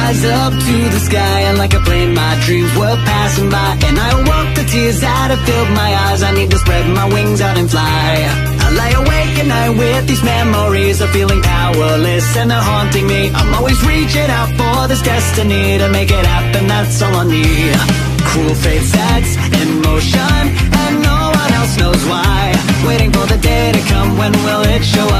rise up to the sky, and like a plane my dreams were passing by, and I awoke the tears that had filled my eyes. I need to spread my wings out and fly. I lie awake at night with these memories of feeling powerless, and they're haunting me. I'm always reaching out for this destiny to make it happen, that's all I need. Cruel fate sets in motion, and no one else knows why. Waiting for the day to come, when will it show up?